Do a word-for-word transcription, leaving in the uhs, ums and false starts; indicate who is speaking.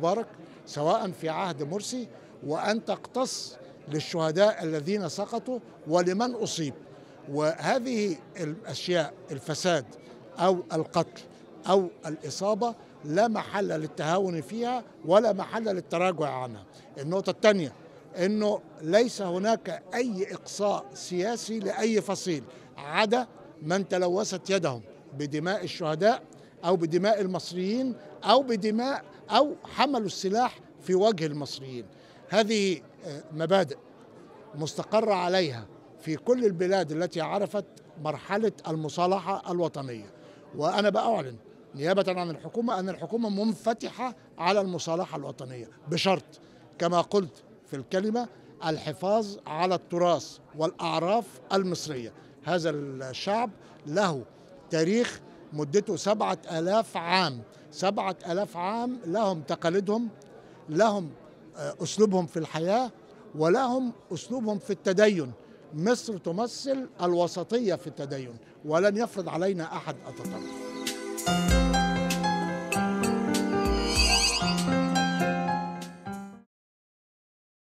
Speaker 1: مبارك سواء في عهد مرسي، وأن تقتص للشهداء الذين سقطوا ولمن أصيب. وهذه الأشياء، الفساد أو القتل أو الإصابة، لا محل للتهاون فيها ولا محل للتراجع عنها. النقطة الثانية أنه ليس هناك أي إقصاء سياسي لأي فصيل عدا من تلوثت يدهم بدماء الشهداء أو بدماء المصريين أو بدماء أو حملوا السلاح في وجه المصريين. هذه مبادئ مستقر عليها في كل البلاد التي عرفت مرحلة المصالحة الوطنية. وأنا بأعلن نيابة عن الحكومة أن الحكومة منفتحة على المصالحة الوطنية، بشرط كما قلت في الكلمة الحفاظ على التراث والأعراف المصرية. هذا الشعب له تاريخ مدته سبعة آلاف عام، سبعة آلاف عام لهم تقاليدهم، لهم أسلوبهم في الحياة، ولهم أسلوبهم في التدين. مصر تمثل الوسطية في التدين، ولن يفرض علينا أحد التطرف.